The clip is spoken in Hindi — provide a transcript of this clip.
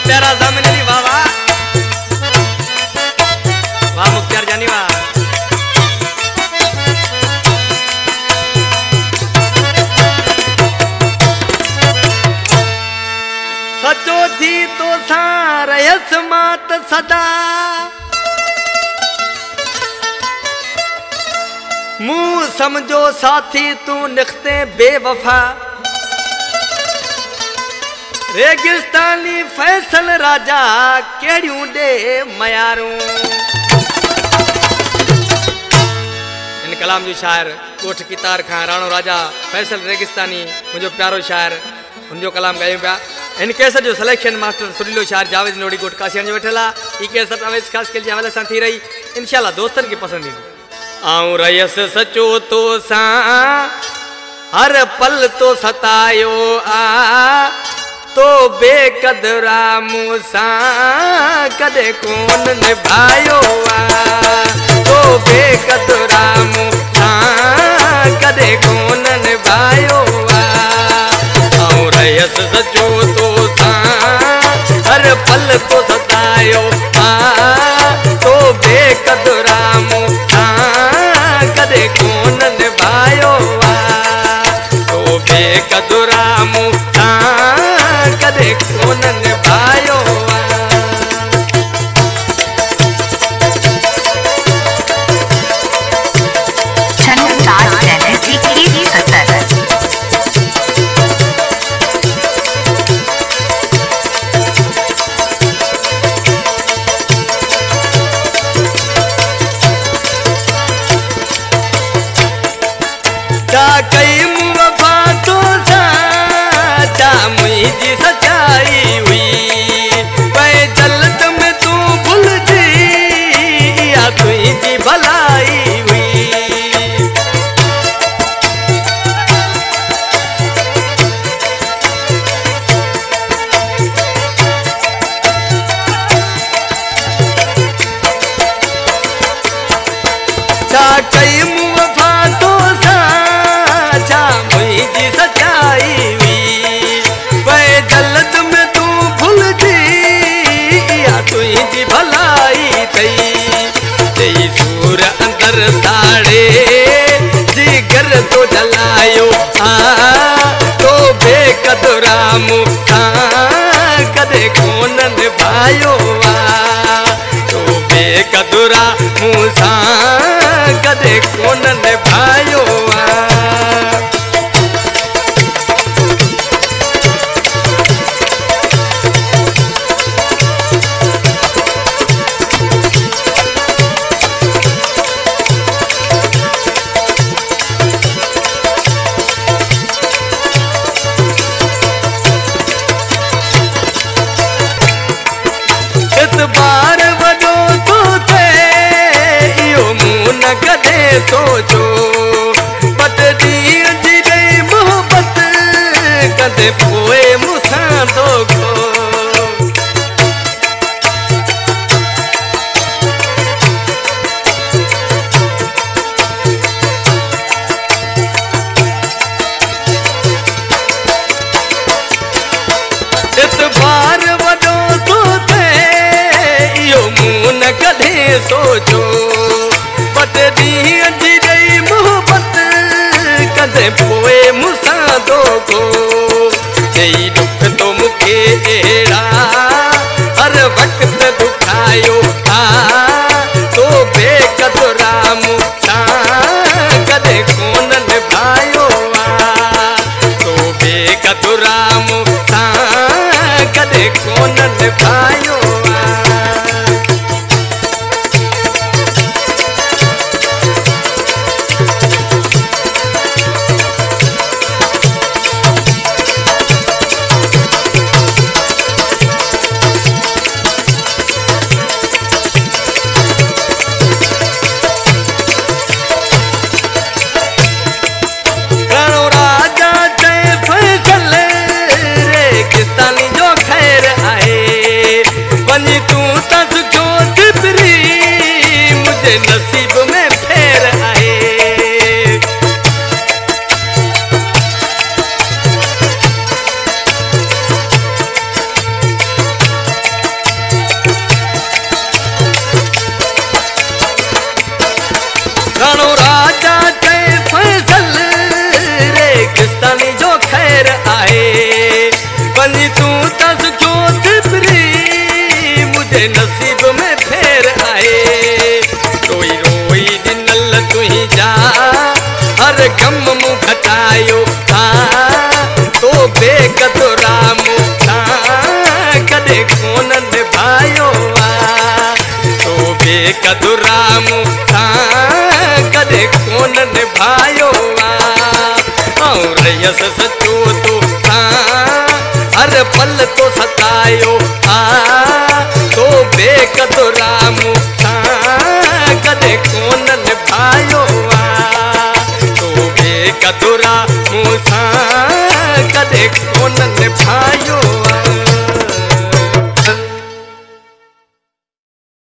प्यारा जामिन अली वाह वाह वाह मुख्तार जानी वाह। सचो थी तो सारयस मात सदा मुंह समझो साथी तू निखते बेवफा रेगिस्तानी फैसल राजा केड़ियों दे मयारू। इन कलाम जो शायर कोठ की तार खां राणो राजा फैसल रेगिस्तानी मुझो प्यारो शायर उनजो कलाम गायूं पिया। इन कैसेट जो सिलेक्शन मास्टर सुरीलो शायर जावेद नोड़ी कोट कासियान जो वेठला ई कैसेट अवेज खास के लिए हवाले सां थी रही इंशाल्लाह दोस्तन की पसंद ईंदी। आऊं रयस सचो तो सा हर पल तो सतायो आ तो बेकदरा मूसा कदे कौन निभायो आ तो बेकदरा मूसा कदे कौन निभायो आ। आऊं रयस सचो तो सा हर पल तो सतायो आ तो बेकदरा मूसा कदे कौन निभायो आ तो बेकदरा मूसा कदे कौन निभायो आ। कई मुवफा तो साचा मुझी सच्चाई हुई वह जल्द में तू भूल जी या तुझी भलाई हुई। कई मुवफा तो मुझी सच्चाई हुई वह जल्द में तू भूल जी या तुझी भलाई थई तेई सूर अंदर साड़े जिगर तो जलायो आ तो बेकदरा मूसा कदे कौन निभायो आ तो बेकदरा मूसा कदे कौन निभायो आ। बार वॾो तो थे इहो मुंहुं न कॾे सोचो बट ॾींहं जी ॾेई मोहबत कदे पोइ मूंसां धोखो। बार वॾो तो थे इहो मुंहुं न कॾे सोचो बट ॾींहं जी ॾेई मोहबत कदे पोइ मूंसां धोखो। चई दुख तो मूंखे अहिड़ा हर वक़्तु दुखायो आ तो बेकदरा मूंसां कदे कौन निभायो आ तो बेकदरा मूंसां कदे कौन निभायो आ। जो खैर आए वञी तू बेकदुरा मूंसां कदे कोन निभायो तो बेकदुरा मूंसां कदे कोन निभायो और रयस सचो तो हर पल तो सतायो तो बेकदुरा मूंसां कदे कोन निभायो तो बेकदुरा मूंसां कदे कोन निभायो।